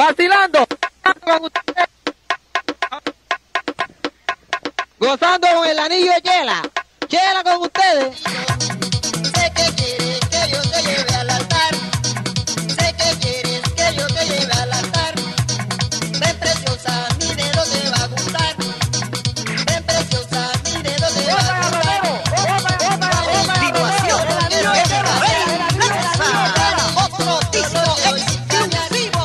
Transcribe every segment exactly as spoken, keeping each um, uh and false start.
vacilando con ustedes, gozando con el anillo de Chela, Chela con ustedes. Sé que quieres que yo te lleve al altar, sé que quieres que yo te lleve al altar. Ven preciosa, mi dedo te va a gustar, ven preciosa, mi dedo te va a gustar. Continuación, otro disco exclusivo.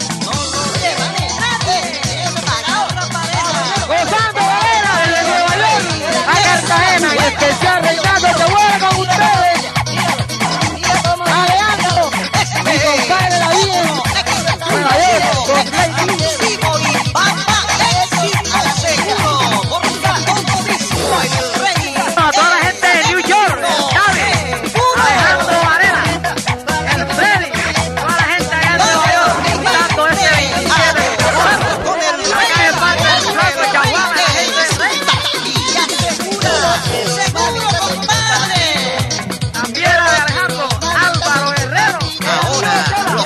Gozando Valera desde Nueva York a Cartagena, y especial Reinaldo se vuelve con ustedes. Alejandro, mi compadre la vida, Nueva York, con Lady. A toda la gente de New York, David, Alejandro Varela, el Freddy, toda la gente allá en Nueva York, disfrutando este veintisiete de febrero. Acá en parte del Flaco, Chaguana, la gente del Rey. También la de Alejandro, Álvaro Herrero. Ahora, los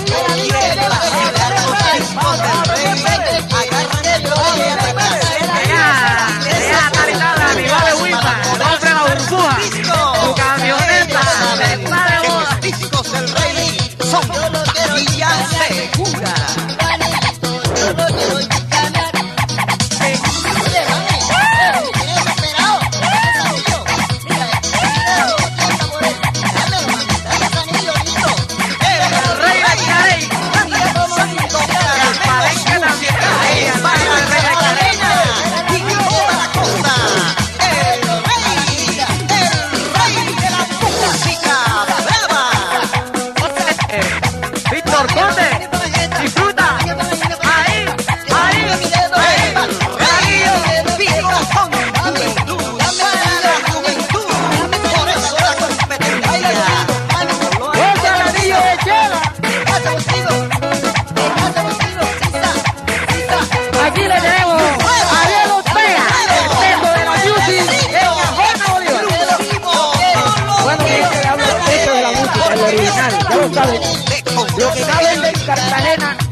Ella, Taritana, mi vale Wipa, compre la burbuja, tu camioneta, de sale boda. los discos del Rey son taquilla segura. El Rey de Carey, el Palenque también, ahí, el barrio del Rey de Carey. Y toda la costa, el Rey, el Rey de la música brava. Víctor Conde, disfruta, ahí, ahí, ahí, Por eso la competencia. goza el anillo de Chela. Aquí le tenemos a Ariel Ortega, el peso de la music en Ajona, Bolívar. Bueno, que este habla el peso de la música, el original, ya lo saben. Lo que cabe en Cartagena